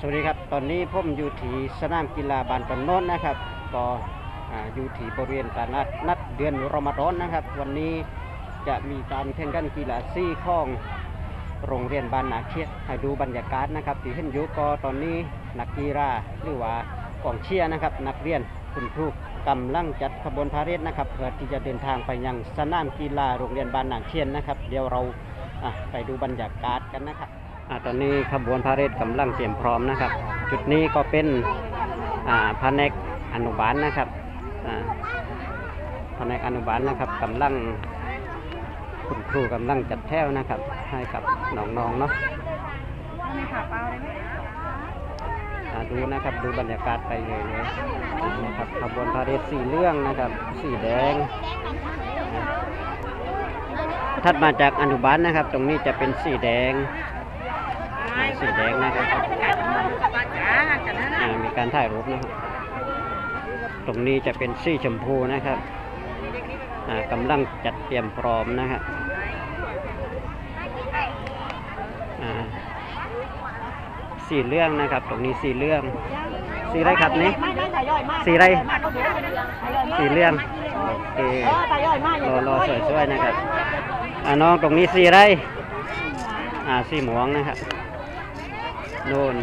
สวัสดีครับตอนนี้ผมอยู่ที่สนามกีฬาบ้านตนโน้นนะครับก็อยู่ที่บริเวณตลาดนัดเดือนรอมฎอนนะครับวันนี้จะมีการแข่งขันกีฬาซี่ของโรงเรียนบ้านนาเคียดให้ดูบรรยากาศนะครับที่เห็นอยู่ก็ตอนนี้นักกีฬาหรือว่ากองเชียร์นะครับนักเรียนคุณครูกำลังจัดขบวนพาเหรดนะครับเพื่อที่จะเดินทางไปยังสนามกีฬาโรงเรียนบ้านนาเคียนนะครับเดี๋ยวเราไปดูบรรยากาศกันนะครับตอนนี้ขบวนพาเหรดกำลังเตรียมพร้อมนะครับจุดนี้ก็เป็นแผนกอนุบาลนะครับแผนกอนุบาลนะครับกำลังคุณครูกำลังจัดแถวนะครับให้กับน้องๆเนาะดูนะครับดูบรรยากาศไปเลยนะครับขบวนพาเหรดสีเหลืองนะครับสีแดงถัดมาจากอนุบาลนะครับตรงนี้จะเป็นสีแดงนะครับมีการถ่ายรูปนะครับตรงนี้จะเป็นสีชมพูนะครับกำลังจัดเตรียมพร้อมนะครับสีเหลืองนะครับตรงนี้สีเหลืองสีอะไรครับนี่สีอะไรสีเหลืองโอเครอสวยๆนะครับน้องตรงนี้สีอะไรสีหมวงนะครับโน่น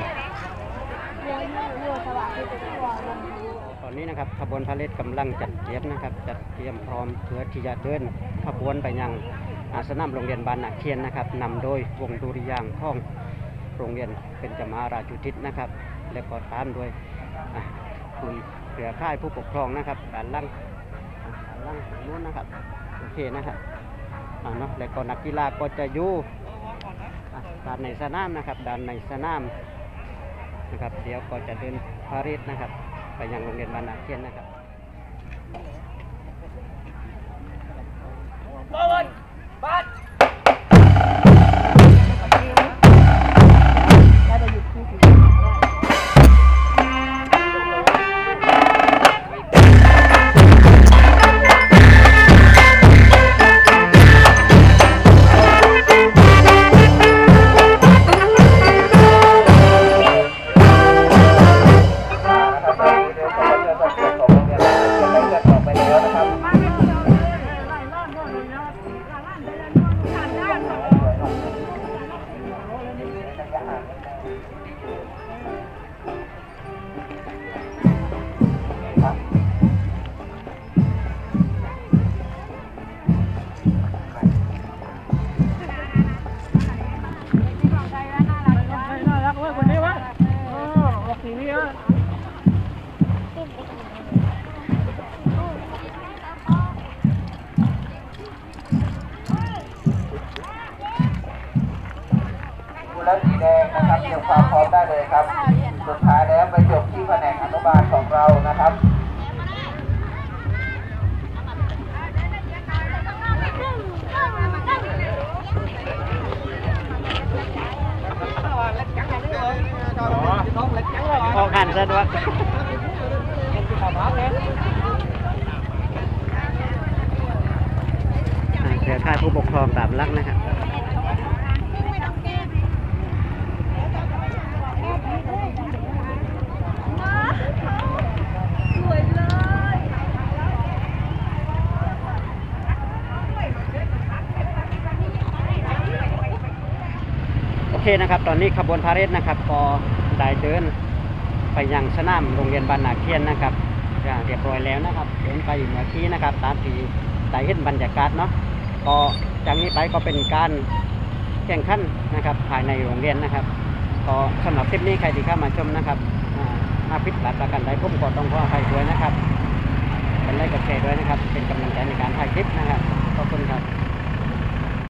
ตอนนี้นะครับขบวนพาเหรดกำลังจัดเตรียมนะครับจัดเตรียมพร้อมเพื่อที่จะเดินขบวนไปยังสนามโรงเรียนบ้านนาเคียนนะครับนำโดยวงดุริยางค์ของโรงเรียนเป็นจมาราชุทิศนะครับและก็ตามด้วยคุณเครือข่ายผู้ปกครองนะครับด้านล่างนู้นนะครับโอเคนะครับเนาะและก็นักกีฬาก็จะอยู่ด้านในสนามนะครับด้านในสนามนะครับเดี๋ยวก็จะเดินพาเหรดนะครับไปยังโรงเรียนบ้านนาเคียนนะครับและสีแดงนะครับเตรียมความพร้อมได้เลยครับสุดท้ายแล้วไปจบที่แผนกอนุบาลของเรานะครับออกหันสะดวกเครือข่ายผู้ปกครองตามหลักนะครับโอเคนะครับตอนนี้ขบวนพาเหรดนะครับก็ได้เดินไปยังสนามโรงเรียนบ้านนาเคียนนะครับเรียบร้อยแล้วนะครับเดินไปเมื่อกี้นะครับตามที่ได้เห็นบรรยากาศเนาะก็จากนี้ไปก็เป็นการแข่งขันนะครับภายในโรงเรียนนะครับก็สำหรับคลิปนี้ใครที่เข้ามาชมนะครับมาผิดพลาดประการใดผมก็ต้องขออภัยด้วยนะครับเป็นไลค์กดแชร์ด้วยนะครับเป็นกำลังใจในการถ่ายคลิปนะครับขอบคุณครับ